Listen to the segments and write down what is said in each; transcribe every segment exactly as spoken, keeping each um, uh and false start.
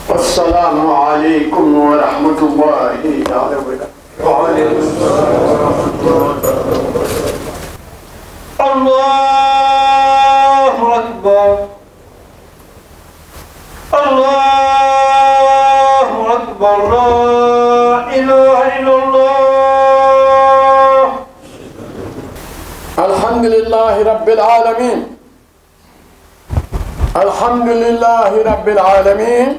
السلام عليكم ورحمة الله تعالى وبركاته. وعليكم السلام ورحمة الله وبركاته. الله أكبر. الله أكبر. لا إله إلا الله. الحمد لله رب العالمين. الحمد لله رب العالمين.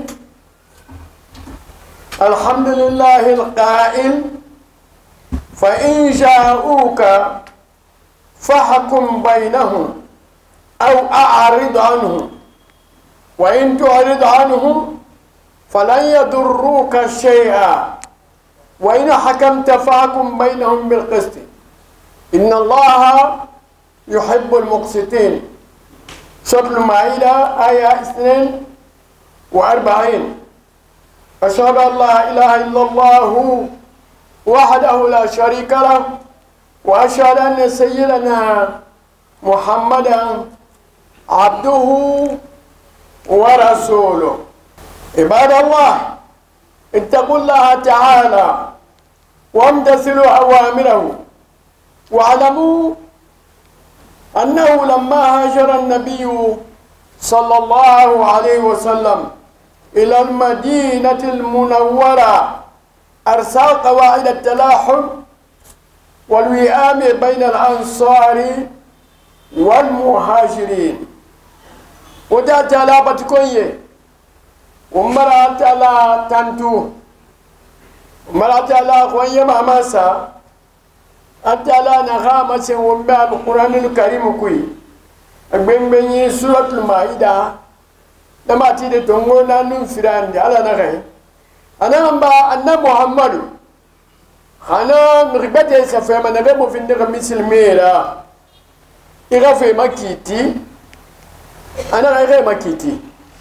الحمد لله القائل فإن جاءوك فاحكم بينهم أو أعرض عنهم وإن تعرض عنهم فلن يضروك شيئا وإن حكمت فاحكم بينهم بالقسط إن الله يحب المقسطين. سورة المائدة آية اثنين وأربعين. أشهد أن لا إله إلا الله وحده لا شريك له وأشهد أن سيدنا محمدا عبده ورسوله. عباد الله اتقوا الله تعالى وامتثلوا أوامره واعلموا أنه لما هاجر النبي صلى الله عليه وسلم إلى المدينة المنورة أرسل قواعد التلاحم والوئام بين الأنصار والمهاجرين. وجاءت على بتكوية ومرأت على تنتو ومرأت على خوية ماماسا أتى على نغامة ومبال القرآن الكريم كوي أقبل بني سورة المائدة لما تيجي تقولنا نفران على نغاي أنا أمبا أن محمد خنا نربته سفهم أنا غير في النغم مثل ميرا إغفى مكيتي أنا غير مكيتي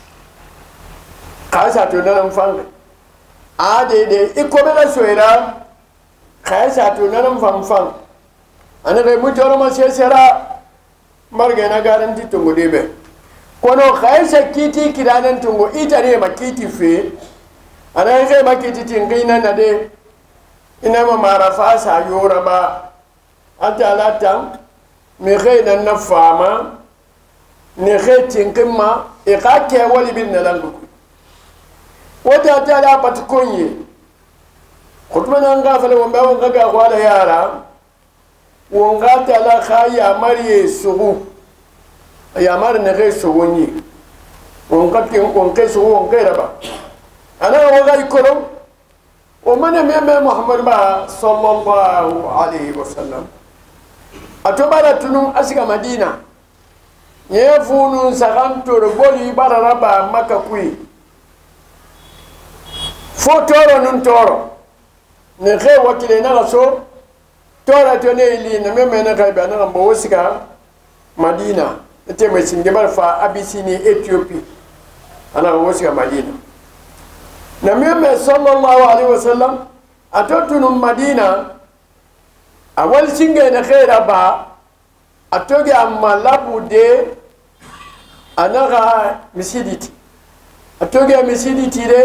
كاسة تنام فان عادي دي إكمل سويرا كاسة تنام فان فان أنا غير مجرد ما سيسرا مرجعنا غارنتي تقولي kono khaisa kiti kiranan tungo itare makiti fe ana yake makiti tingina na de ina ma marafa sa yora ba atalata me khayna na fama ne khay tingima e ka ke wali bin nalangu wata tala patkonye khutbana nga fale wamba wanga ga wala yara wanga tala khaya mariye sugu ayamar ne ge sowoni on kat on ke so on ke raba ana waga ikoro o mana meme muhammad ba sallallahu alaihi wasallam atobara tunu asiga madina yefunu saganto boli bararaba makakui fotoro nun toro ne ge wakile na so tora tone ili ne meme na ga ba na mbo wasiga madina teme singebar fa abisini Ethiopie ana wosiga madina na meme sallallahu alaihi wasallam atotunu madina awal singe na khaira ba atoge amalabu de anaga misiditi atoge misiditi de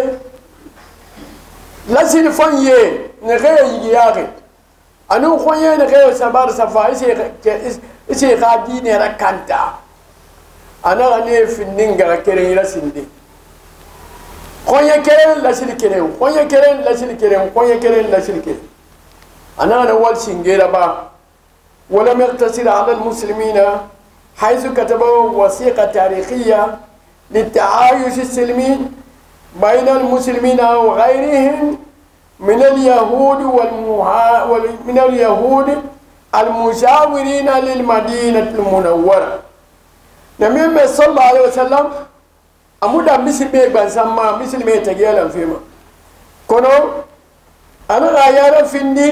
lasil fanye ne khaira yiyare anu khoye ne khaira sabar safa ise ise khadine rakanta ana ne finninga kere ila sindi khoye kere la sil kere khoye kere la sil kere khoye kere la sil kere ana na wal singera ba wala yaqtasir ala almuslimina حيث كتبوا وثيقة تاريخية للتعايش السلمي بين المسلمين وغيرهم من اليهود والمها من اليهود المجاورين للمدينة المنورة. نبي صلى الله عليه وسلم أمودا مثل بيك بنسمى مثل ما تجيلا فيما كونو أنا غير فيني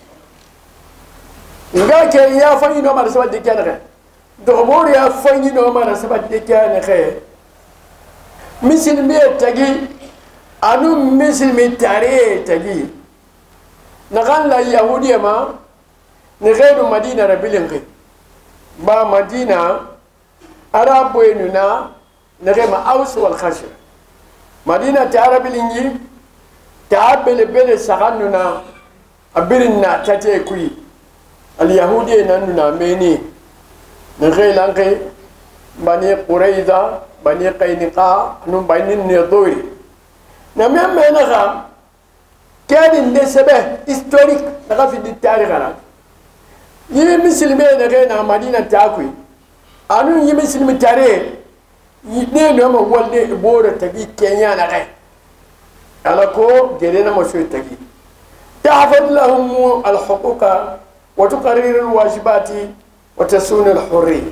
نقول كي يا فني نوما رسبة دكانة دغمور يا فني نوما رسبة دكانة خير مثل ما تجي أنو مثل ما تاري تجي نقول لا يهودية ما نغير مدينة ربيلنغي با مدينة أراب ويننا نغير ما أوس والخشر madina tara bilingi ta bele bele saganuna abirinna tate kui al yahudi nanuna meni ngelanke bani quraiza bani qayniqa num bani niduri na meme na ga kadi ndesebe historique daga fi di tarikh yi muslime na ga na madina ta kui anu yi muslimi tare yi ne no ma walde boro tagi kenya na ga ala ko gere na mo tagi tahfad lahum al huquqa wa tuqarrir al wajibati wa tasun al hurri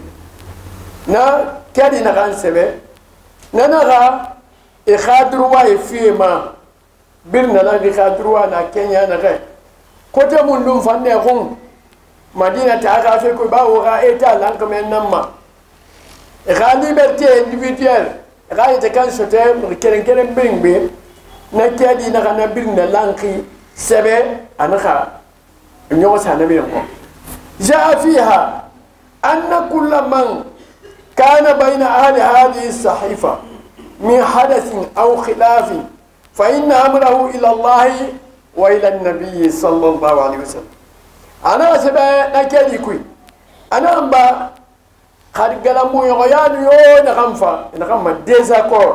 na kadi na kan sebe na na ga ikhadru wa fima birna na ikhadru wa na kenya na ga ko te mun dum fanne gon madina ta ga fe ko ba wo ga eta lan ko men namma e ga liberté individuelle e ga ite kan sote keren keren bingbe na kadi na kana birna lanki sebe anaka nyo sa na bi ko ja fiha anna kullu man كان بين أهل هذه الصحيفة من حدث أو خلاف فإن أمره إلى الله وإلى النبي صلى الله عليه وسلم. أنا سبا نكالي كوي أنا أمبا خارج لامو يغيان يو نغمفا نغمى ديزاكور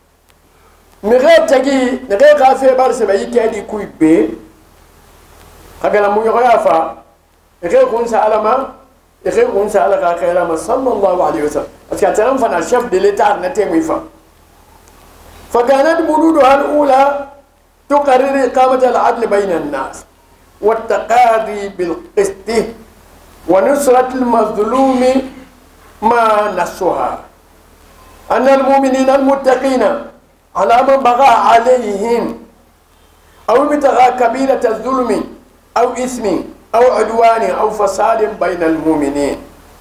نغير تجي نغير غافي بار سبا يكالي كوي بي خارج لامو يغيافا نغير كونسا علما يخير ونسى على خيرا صلى الله عليه وسلم أتكلم فانا شاف دليتار نتيميفا فكانت بنودها الأولى تقرر إقامة العدل بين الناس والتقاضي بالقسط ونصرة المظلوم ما نصها أن المؤمنين المتقين على من بغى عليهم أو ابتغى كبيرة الظلم أو إثم أو عدوان أو فساد بين المؤمنين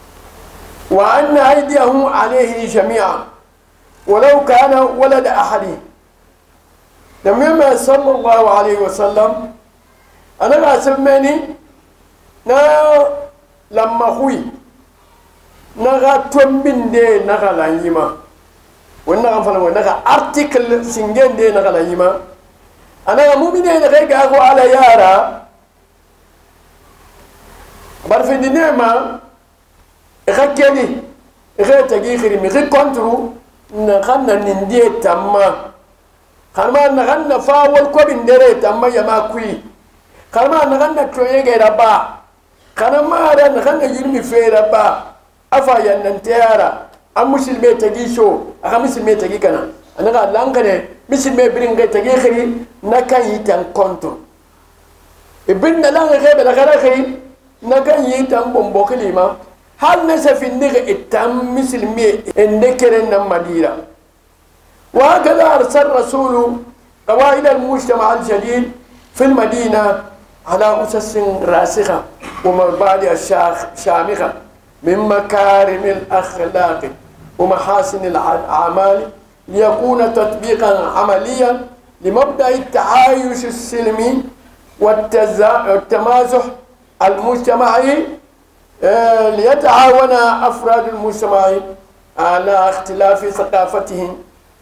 وأن أيديهم عليه جميعا ولو كان ولد أحد لما صلى الله عليه وسلم أنا ما سمعني نا لما خوي نغا تومبين دي نغا لانيما ونغا فلا ونغا ارتيكل سينجين دي نغا لانيما أنا مؤمنين غير على يارا barfi di nema ega keni ega tagi khiri mi kontru na khanna nindie tamma kharma na khanna fa wal ko bindere tamma yama kui kharma na khanna toye ge raba kharma ra na khanna yirmi fe raba afa yannan tayara am muslime tagi sho aga muslime tagi kana anaga langane muslime biringa tagi khiri na kan yitan kontru ibn na langa ge bela khara khiri nakan yi tan bombo kalima hal na safin daga itam muslimi inda kiran nan madina wa kada arsal rasulu qawaid al mujtama al jadid fi al madina ala usas rasikha wa mabadi al shamikha min makarim al akhlaq wa mahasin al a'mal liyakuna tatbiqan amaliyan لمبدا التعايش السلمي والتمازح المجتمعي ليتعاون أفراد المجتمع على اختلاف ثقافتهم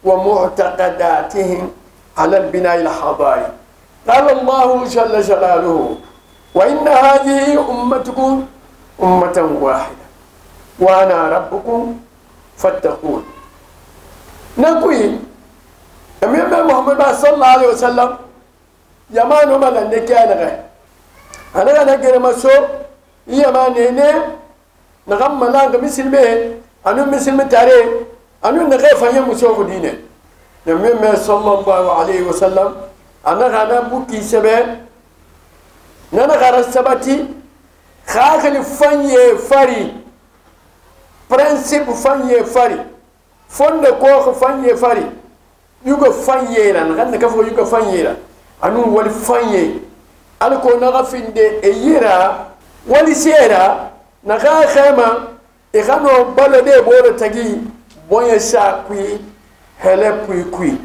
ومعتقداتهم على البناء الحضاري. قال الله جل جلاله: وإن هذه أمتكم أمة واحدة وأنا ربكم فاتقون. نقول أمير محمد صلى الله عليه وسلم يمان مالا نكان غير أنا أنا كده مسو يا ما نينه نعم ملا كمسلمه أنا مسلم تاري أنا نخاف أن يمسو دينه نبي صلى الله عليه وسلم أنا أنا بوكي سبب نانا خارج سبتي خاخل فني فري برنسيب فني فري فند كوخ فني فري يوكو فني لا نغنى كفو يوكو فني لا أنا ولي فني alko naga finde e yira wali sera naga khema e khano balade boro tagi boye sa kui hele kui kui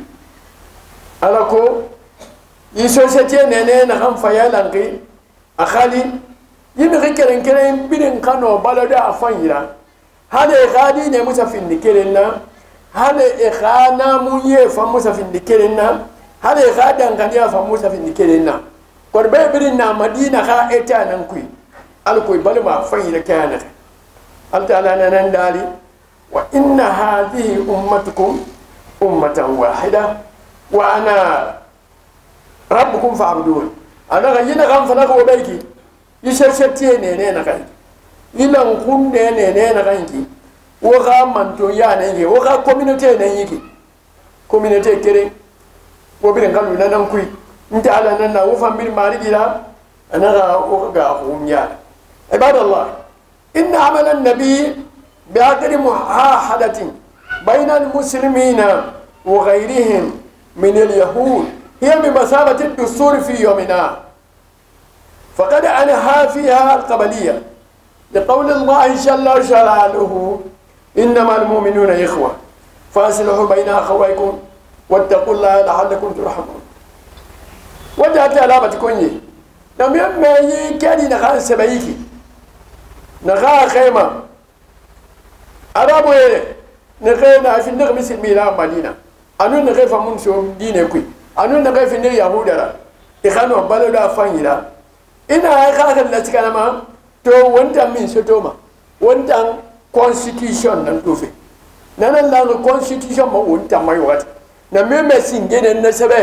alako yi société nene na kham fayalangi akhali yimi rikeren keren bidin khano balade afanyira hade gadi ne musa finde kerenna هل إخانا مني فموسى في النكرنا هل إخانا غنيا فموسى في النكرنا قربي برنا مدينة خا إتانا نكوي ألكوي بلما فين كان أنت على نندالي وإن هذه أمتكم أمة واحدة وأنا ربكم فاعبدون أنا غينا غام فناك وبيكي يشرشتي نيني نغاي إلا نكون نيني نغاي وغا منتو يا نيني وغا كوميونيتي نيني كوميونيتي كري وبين قالوا لنا نكوي انت على ننا وفهم بالمالك لا أنا غا وغا هم يا عباد الله إن عمل النبي بعقد محاحدة بين المسلمين وغيرهم من اليهود هي بمثابة الدستور في يومنا فقد أنهى فيها القبلية لقول الله جل جلاله إنما المؤمنون إخوة فأصلحوا بين أخويكم واتقوا الله لعلكم ترحمون وجهت علامة كوني لم يمي كان نخان سبايكي نخا خيمة أرابو إيه نخينا في النغم سلمينا مدينة أنو نخيف منسوم دينكوي أنو نخيف النغ يهودا إخانو بلودا فانيلا إنا إخاك النسكالما تو وانتا من ستوما وانتا constitution ننتوفي نانا لانو constitution ما وانتا ما يوات نميمة سنجينا نسبة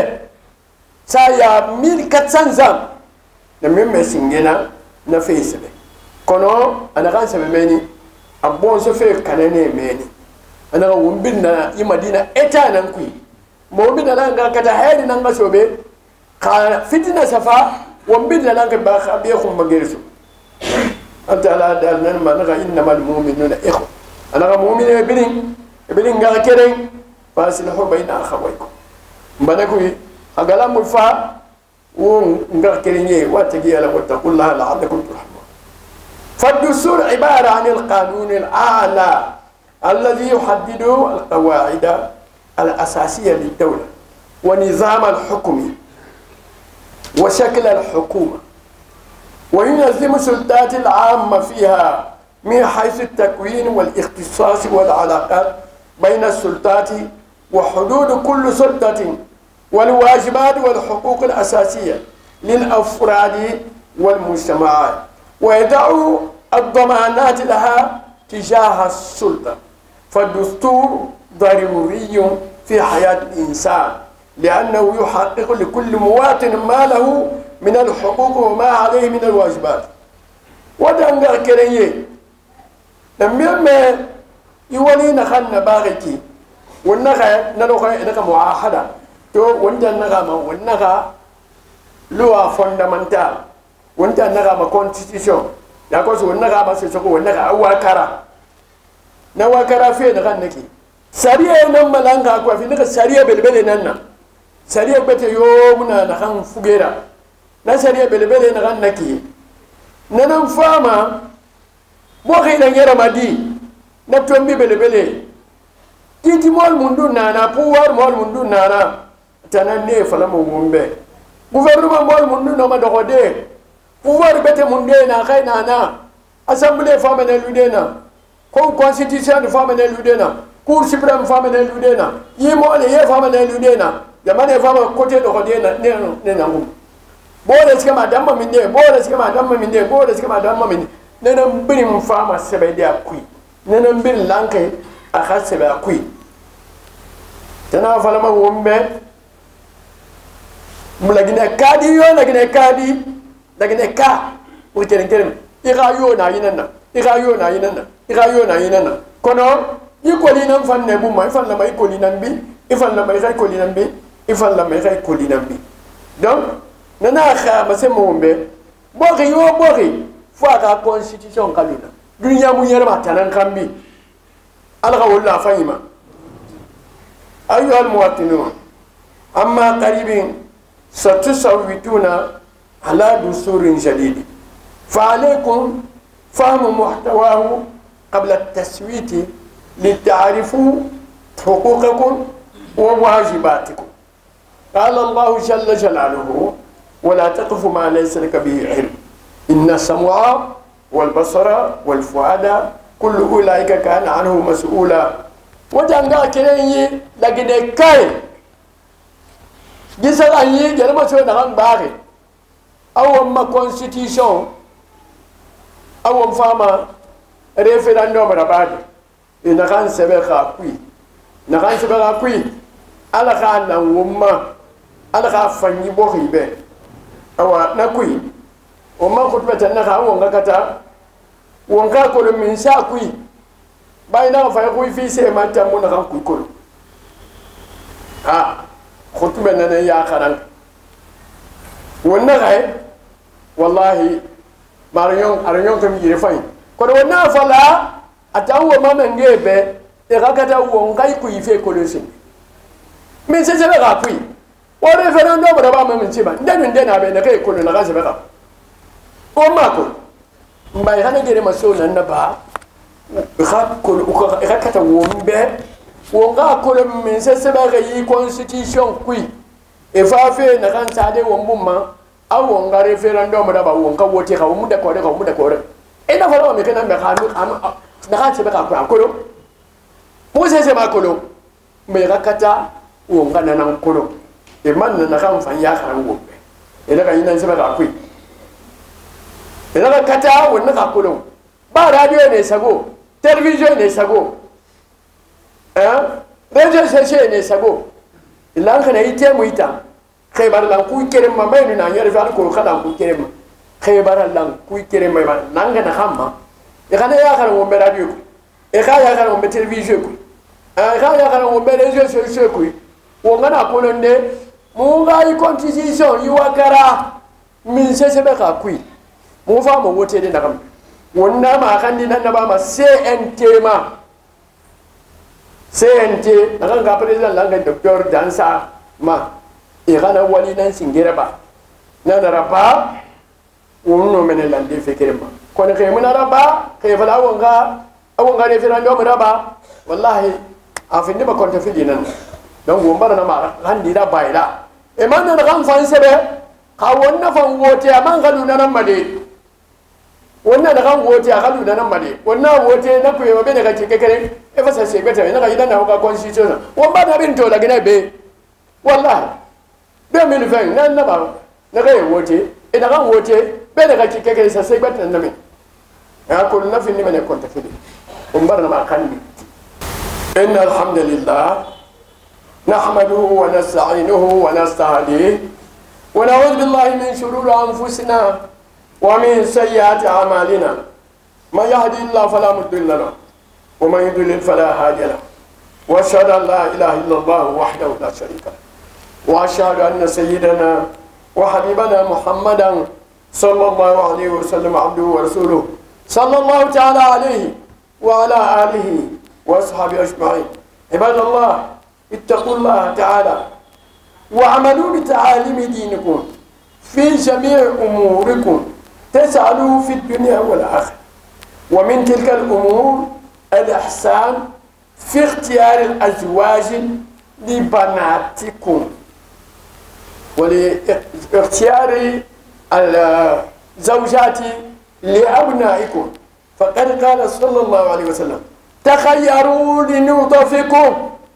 سايا ميل كتسان زام نميمة سنجينا نفي سبة كونو أنا كان سبة ميني أبون سفير كانني ميني أنا ومبنا يمدينا إتا ننكوي مومبنا لانغا كتاهيري نانغا سوبي كا فتنة سفا ومبنا لانغا باخا بيخم مغيرسو أنت على دارنا ما نغا إنما المؤمنون إخوة أنا مؤمن إبلين إبلين غا كيرين فاصلحوا بين أخويكم مبنكوي أغلا ملفا ونغا كيريني واتقي على واتقوا الله لعلكم ترحمون فالدستور عبارة عن القانون الأعلى الذي يحدد القواعد الأساسية للدولة ونظام الحكم وشكل الحكومة وينظم السلطات العامة فيها من حيث التكوين والاختصاص والعلاقات بين السلطات وحدود كل سلطة والواجبات والحقوق الأساسية للأفراد والمجتمعات ويضع الضمانات لها تجاه السلطة فالدستور ضروري في حياة الإنسان لأنه يحقق لكل مواطن ما له من الحقوق وما عليه من الواجبات ودنغا كريه لما يولي نخن باغيكي ونغا نلوغا نغا معاهدة تو ونجا نغا ما ونغا لوا فوندامنتال ونجا نغا ما كونستيتيوشن ياكوس ونغا ما سيسوكو ونغا أواكارا نواكارا في نغا نكي ساريا نما لانغا كوا في نغا ساريا بلبلي نانا ساريا بيتي يومنا نخن فوغيرا na sariya belebele na gan naki nanan fama bo khina ngera madi na tombi belebele titi mol mundu nana pouvoir mol mundu nana tanan ne fala mo wumbe gouvernement mol mundu no ma doxode pouvoir bete munde na khay nana assemblée fama ne ludena ko constitution fama ne ludena cour suprême fama ne ludena yimo le ye fama ne ludena jamane fama côté doxode na ne ne nangum bora sika madamma minde bora sika madamma minde bora sika madamma minde nana mbiri fama sebe dia kui nana mbiri lanke akha sebe kui tana fala ma wombe mulagine kadi yo lagine kadi lagine ka o tere kerem ira yo na yinana ira yo na yinana ira yo na yinana kono yikoli nan fanne bu ma fanna mai koli nan bi ifalla mai kai koli nan bi ifalla mai kai koli nan bi donc nana kha mase mombe boki yo boki fa ka constitution kalina dunya mu yerma tanan kambi alga wala fahima ايها المواطنون اما قريب ستصوتون على دستور جديد فعليكم فهم محتواه قبل التصويت لتعرفوا حقوقكم وواجباتكم قال الله جل جلاله ولا تقف ما ليس لك به علم إن السمع والبصر والفؤاد كل أولئك كان عنه مسؤولا wajanga kirenyi lagide kai gisala yi jarma so na han bare awon ma constitution awon fama referendum rabadi ina kan sebe ka kui na kan sebe ka kui ala ka na wumma ala ka fanyi bo hibe awa na kui o ma ko tbeta na ka won ga kata won ka ko min sa kui bay na fa kui fi se ma tamu na kan kui ko ah khutba na ya kharan wonna gai wallahi marion arion kam yire fay ko wonna fala atawo mama ngebe e kakata won kai kui fe ko lesin min se se ga kui o referendum ba ba min ci ba ndenu ndena be na kai ko na ga se ba o ma ko mbay hana gere maso nan na ba kha ko ko kakata won be won ga ko min se se ba ga yi constitution kui e fa fe na kan sa de won bumma awon ga referendum da ba won ka wote ka mu da ko da ko mu da ko e na fa me kana me ka am na kan se ba ka ko mo se se ma ko me ga kata won ga nan ko e man na kan fa ya kan wo e da kan nan se ba ka ku e da kata won na ka ko ba radio ne sago television ne sago eh radio station ne sago ilan kana ite mu ita khaybar lan ku kere ma mai na nyare fa ko kada ku kere ma khaybar lan ku kere ma nanga na hamma e kana ya kana won be radio e ka ya kana won be television ku e ka ya kana won be radio station ku won ngana ko londe mu ga yi constitution yi wakara min se se be ka ku mu fa mo wote de nakam wonna ma kan din na ba ma C N T ma C N T na ga president langa docteur Dansa ma e kana wali nan singere ba na da raba wonno menen lande fekere ma ko ne kay muna raba kay fala wonga awonga referendum raba wallahi afindi ba konta fidi nan don gombar na ma handi da baila e man na kan fan sebe ka wonna fan wote man galu nan made wonna da kan wote a galu nan made wonna wote na ku yeba be daga kekere e fa sai beta ina ga idan na ka constitution won ba na bin to daga ne be wallahi deux mille vingt nan na ba na ga wote e da kan wote be daga kekere sai beta nan me ya ko na fin ni mene konta fidi won bar na ma kan ni inna alhamdulillah نحمده ونستعينه ونستهديه ونعوذ بالله من شرور أنفسنا ومن سيئات أعمالنا من يهدي الله فلا مضل له ومن يضلل فلا هادي له وأشهد أن لا إله إلا الله وحده لا شريك له وأشهد أن سيدنا وحبيبنا محمدا صلى الله عليه وسلم عبده ورسوله صلى الله تعالى عليه وعلى آله وأصحابه أجمعين عباد الله اتقوا الله تعالى واعملوا بتعاليم دينكم في جميع أموركم تسعدوا في الدنيا والآخرة ومن تلك الأمور الإحسان في اختيار الأزواج لبناتكم ولاختيار الزوجات لأبنائكم فقد قال صلى الله عليه وسلم تخيروا لنطفكم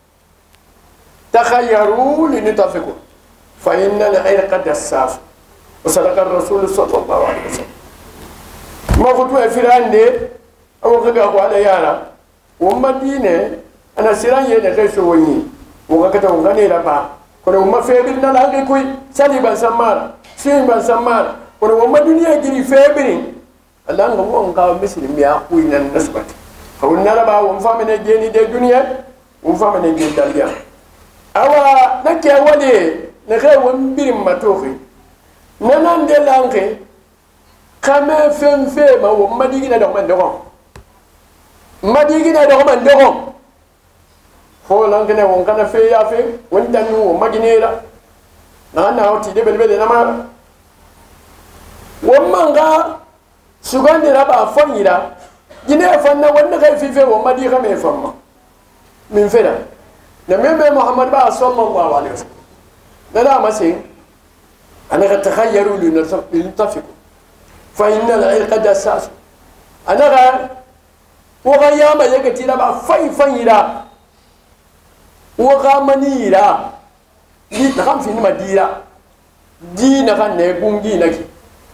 تخيروا لنطفكم فإن العرق دساس وصدق الرسول صلى الله عليه وسلم ما قلت فران دي أو قبل أقوال يارا وما دينه أنا سيران يدخل شويني وقتا وغني لبا كنا وما فيبرنا لانك كوي سالي بان سمار سين بان سمار كنا وما دنيا جري فيبرين الله هو أنقى مثل مياه كوي نسبت فقلنا لبا ومفامنا جيني دي دنيا ومفامنا جيني داليا awa na ke wale na kai wani birin matofi na nan da lanke kame fenfe ma wa madigi na da man dogon madigi na da man dogon fo lanke ne won kana fe ya fe won tanu wa maginera na na hoti de belbele na ma won manga sugande raba fanyira gine fanna wanda kai fife wa madigi kame famma min fera نميم محمد بقى صلى الله عليه وسلم لا لا مسين أنا قد تخيروا لنتفقوا فإن العرق دساس أنا غير وغيام يكتي لبا فاي فاي لا وغامنيرا دي نخم في المديرة دي نخم نقوم دي نكي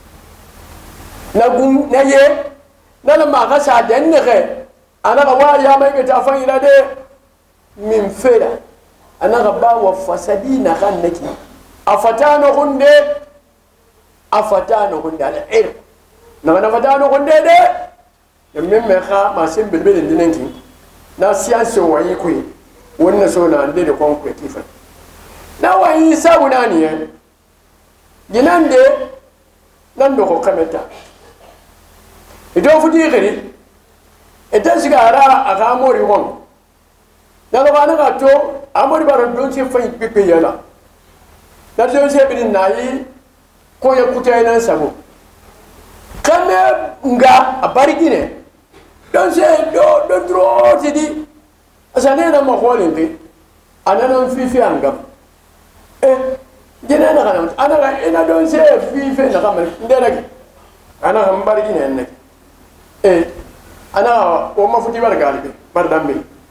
نقوم نيه نلما غسا دنغه أنا غوا يا ما يتعفن إلى ده من فلا أنا غبا وفسدي نخم نكي أفتانو غندي أفتانو غندي على إير نحن فتانو غندي ده يمين مخا ما سين بالبلد دينكي na siyansi wayi kwe wannan so na ande da konkwe kifan na wayi sabuna ne ginan de nan do ko kameta ido futi gari idan shiga ara aka mori won na lo bana ga to amori baro don se fa pipe yana na do se bin nayi ko ya kutai nan sabo kame nga abarigine don se do do dro tidi asane na ma holin ke anana fifi angam eh jina na kana ana ga ina don se fifi na kama ndena ke ana ga mbarigine ne eh ana o ma futi bar galibi bar dambe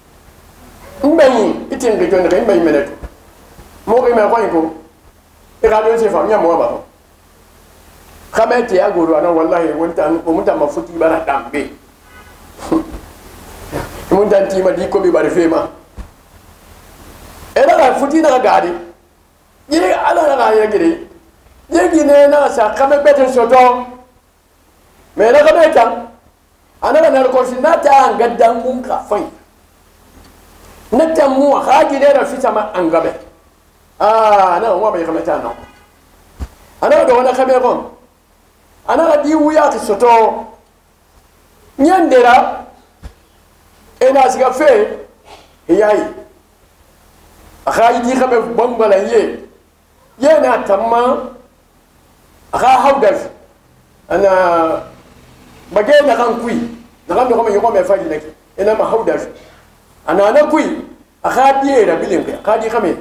mbayi itin ke jonde mbayi meneto mo ke me ko ko e ga don se fa nya mo ba ko kamete ya goro ana wallahi wonta o muta ma futi bar dambe mun dan tima di ko bi bari fema era ga futi na gadi yiri ala na ga yiri yiri ne na sa kame bete soto me na ga beta ana ga na ko sinata gaddan mun ka fai na tamu ha gi ne rafi sama an gabe ah na wa bai kamata na ana ga wala kame gon ana ga di wuya ki soto nyandera ena siga fe yayi akhayi di khabe bambala ye yena tamma akha hawdaf ana bagay na kan kui na kan ko me ko me fadi nak ena ma hawdaf ana na kui akha di era bilin ka akha di khame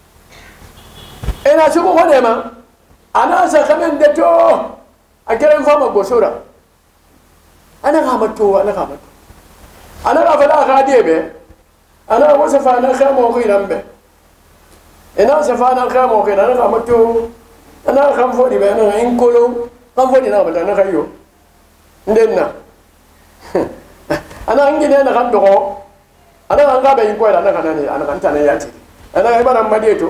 ena suko ko de ma ana sa khame de to akere fama gosura ana gamato ana gamato ana ga fada ga debe ana wasafa na khamo khiran be ina safa na khamo khiran ana gamato ana kham fodi be ana in kolo kham fodi na ba na khayo ndenna ana ngine na kan dogo ana ga be ko ana kana ne ana kan tane yati ana ga bara madieto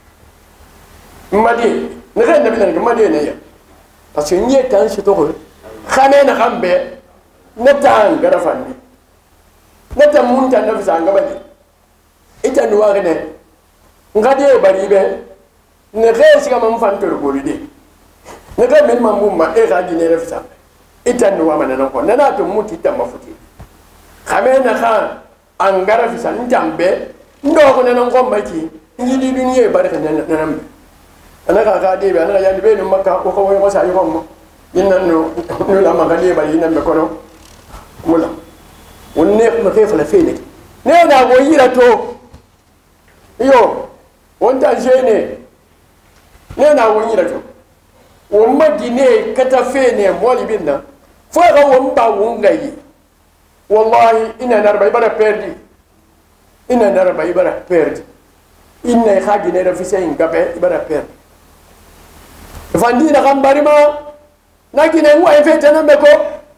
madie ne ga nabi na madie ne ya parce que nye tan shi to ko khame na khambe natan garafani natan munta na fisa ngabali ita nuwa ne ngade bari be ne ge siga mam fantor bolide ne ga men mam ma e ga gine refsa ita nuwa manana ko nana to muti ta mafuti khame na khan an garafisa njambe ndo ko nana ko maki ngidi duniye barka nanam ana ga ga de be ana ya be no makka ko ko ko sa yi ko mo yinna no no la ma ga de bari nan be ko no wala wonne ma kay fala fene ne na go yira to yo wonta jene ne na go yira to won ma dine kata fene moli binna fo ga won ba won gayi wallahi ina narba ibara perdi ina narba ibara perdi inna khagi ne rafi sai ngabe ibara perdi fandi na gambari ma na gine wa efete na meko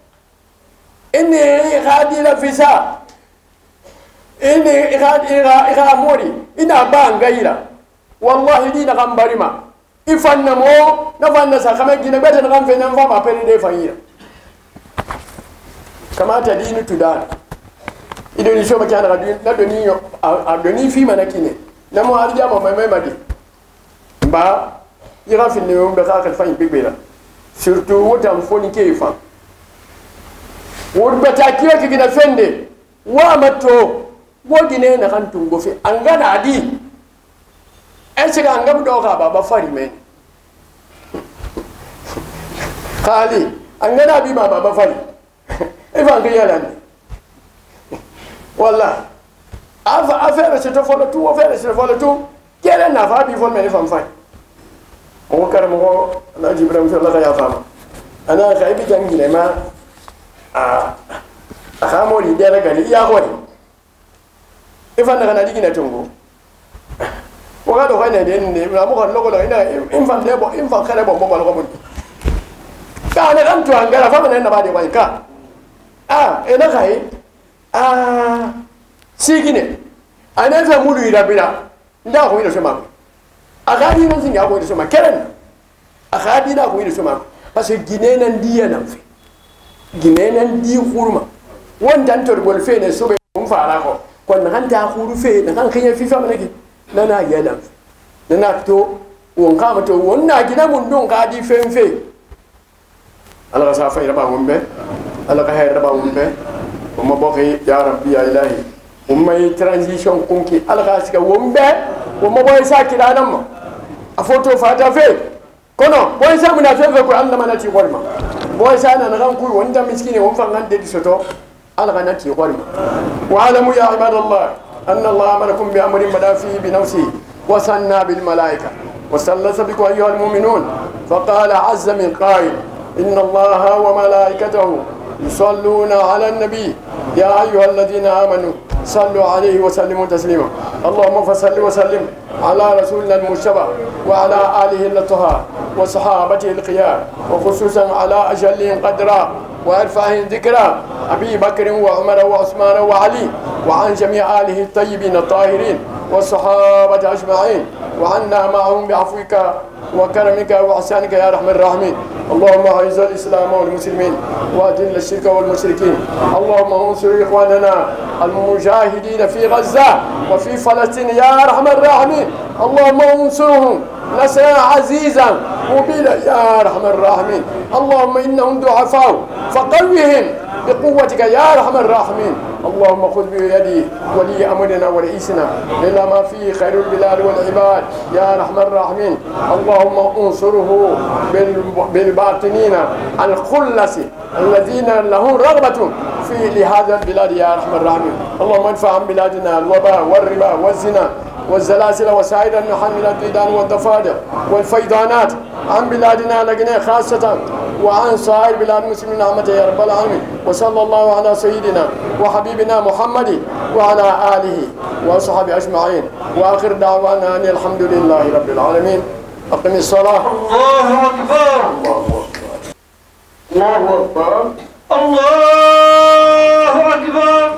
ini khadira fisa ini khadira ira mori ina bangaira wallahi dina gambari ma ifanna mo na fanna sa kama gina beta na gamfe na mfama pele de fanyira kama ta dinu tudan ido ni shoba kana radin na doni yo a doni fi manakine na mo arja mo mai madi ba ira fi ne mo be ka ka fanyi bibela surtout wotam foni ke fa wor beta kiyo ki gina fende wa mato wo gine na kan tungo fi angana adi en siga angam do ka baba fari men khali angana bi ma baba fari e fa ngi yalan walla ava affaire c'est to folo tout affaire c'est folo tout kele na fa bi fol men fam fay o karam ko na jibril sallallahu alaihi wasallam ana khaibi jangile ma a khamoli dela gali ya khori ifa na kana digina tungo ga do khane den ne na mo ko lo ko ina in fa de bo in fa khale bo mo ko mo ka ne kan to angara fa ne na ba de wa ka ah ina kai ah sigine ane fa mudu ida bila nda ko ina sema akadi non singa ko ina sema keren akadi na ko ina sema parce que guinée nan diya nan fe guinée nan di khurma won tan to gol fe ne sobe mun fara ko kon nan ta khuru fe nan kan fi fa manaki nana yalam nana to won kama to won na gina mun don ka di fen fe ala sa fa raba mun be ala ka hayra ba mun be umma boki ya rabbi ya ilahi umma transition kunki ala ka sika won be umma boy sa kira nan ma a photo fata fe kono boy sa mun na fe ko Allah mana ti qorma boy sa na nan ku won da miskine won fa ngande di soto ala ka na ti qorma wa alamu ya ibadallah أن الله أمركم بأمر بدا فيه بنفسه وثنى بالملائكة وثلث بكم أيها المؤمنون فقال عز من قائل إن الله وملائكته يصلون على النبي يا أيها الذين آمنوا صلوا عليه وسلموا تسليما اللهم فصل وسلم على رسولنا المجتبى وعلى آله الأطهار وصحابته الخيار وخصوصا على أجلهم قدرا وارفعهم ذكرا أبي بكر وعمر وعثمان وعلي وعن جميع آله الطيبين الطاهرين والصحابة أجمعين وعنا معهم بعفوك وكرمك وإحسانك يا أرحم الراحمين اللهم أعز الإسلام والمسلمين وأذل الشرك والمشركين اللهم انصر إخواننا المجاهدين في غزة وفي فلسطين يا أرحم الراحمين اللهم انصرهم نصرا عزيزا مبينا يا أرحم الراحمين اللهم إنهم ضعفاء فقوهم بقوتك يا أرحم الراحمين اللهم خذ بيدي ولي أمرنا ورئيسنا إلى ما فيه خير البلاد والعباد يا أرحم الراحمين اللهم انصره بالباطنين الخلص الذين لهم رغبة في لهذا البلاد يا أرحم الراحمين اللهم ادفع عن بلادنا الوباء والربا والزنا والزلازل وسائر المحن الديدان والضفادع والفيضانات عن بلادنا لقنا خاصة وعن سائر بلاد المسلمين عامة يا رب العالمين وصلى الله على سيدنا وحبيبنا محمد وعلى آله وصحبه أجمعين وآخر دعوانا أن الحمد لله رب العالمين أقم الصلاة الله أكبر الله أكبر الله أكبر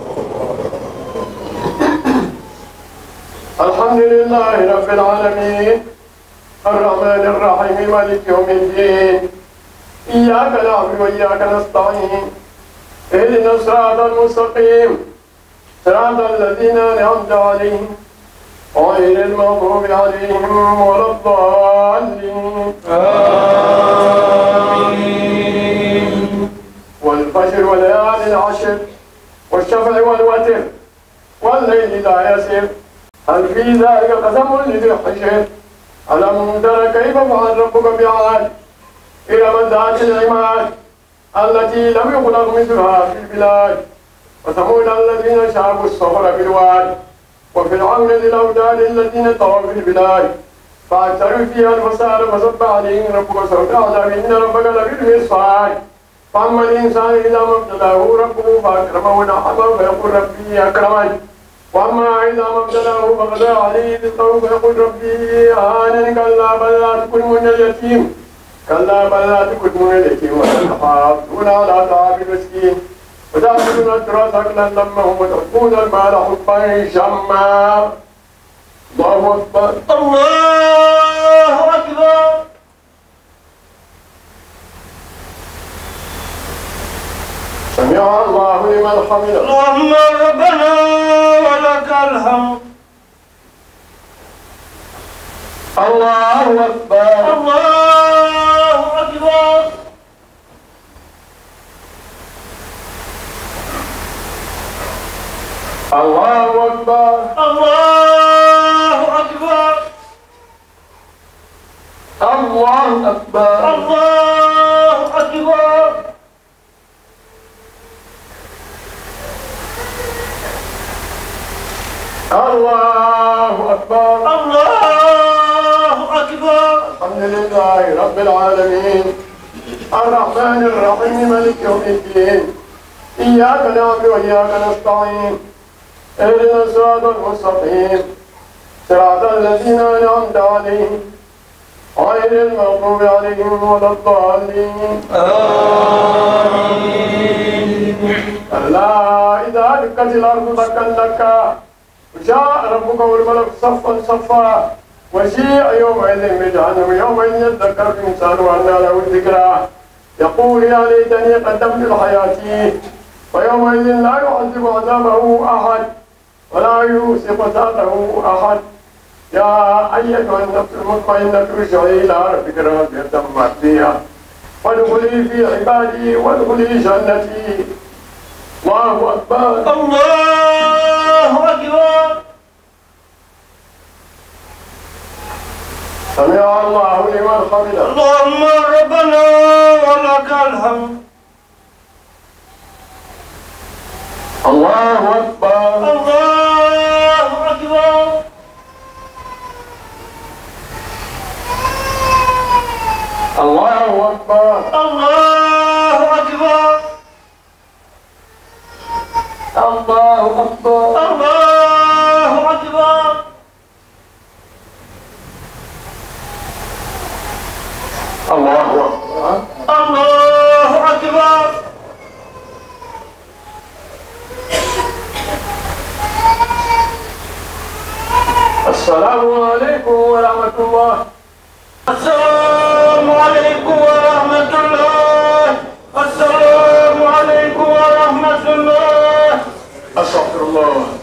الحمد لله رب العالمين الرحمن الرحيم مالك يوم الدين إياك نعبد وإياك نستعين اهدنا الصراط المستقيم صراط الذين أنعمت عليهم غير المغضوب عليهم ولا الضالين آمين والفجر وليالي العشر والشفع والوتر والليل إذا يسر هل في ذلك قسم لذي حجر ألم تر كيف فعل ربك بعاد إرم ذات العماد التي لم يخلق مثلها في البلاد وثمود الذين شابوا الصخر في الواد وفرعون ذي الأوتاد الذين طغوا في البلاد فأكثروا فيها الفساد فصب عليهم ربك سوط عذاب إن ربك لبالمرصاد فأما الإنسان إذا ما ابتلاه ربه فأكرمه ونعمه فيقول ربي أكرمن وأما إذا ما ابتلاه فقدر عليه رزقه فيقول ربي أهانن كلا بل لا تكرمون اليتيم كلا بل لا تكرمون اليتيم وتحاضون على طعام المسكين وتأكلون التراث أكلا لما وتحبون المال حبا جما الله أكبر الله أكبر سمع الله لمن حمده اللهم ربنا ولك الحمد الله أكبر الله أكبر الله أكبر الله أكبر الله أكبر الله أكبر الله أكبر الله أكبر الحمد لله رب العالمين الرحمن الرحيم مالك يوم الدين إياك نعبد وإياك نستعين اهدنا الصراط المستقيم صراط الذين أنعمت عليهم غير المغضوب عليهم ولا الضالين. آمين. كلا إذا دكت الأرض دكا دكا وجاء ربك والملك صفا صفا وجيء يومئذ بجهنم يومئذ يذكر الإنسان وأنى له الذكرى يقول يا ليتني قدمت لحياتي ويومئذ لا يعذب عذابه أحد ولا يوثق وثاقه أحد. يا أيتها النفس المطمئنة ارجعي إلى ربك راضية مرضية وادخلي في عبادي وادخلي جنتي. الله أكبر. الله أكبر. سمع الله لمن حمده. اللهم ربنا ولك الحمد. الله أكبر. الله أكبر. الله أكبر. الله أكبر. الله أكبر. الله أكبر. الله أكبر. الله أكبر. السلام عليكم ورحمة الله. السلام عليكم ورحمة الله. السلام عليكم ورحمة الله. أستغفر الله.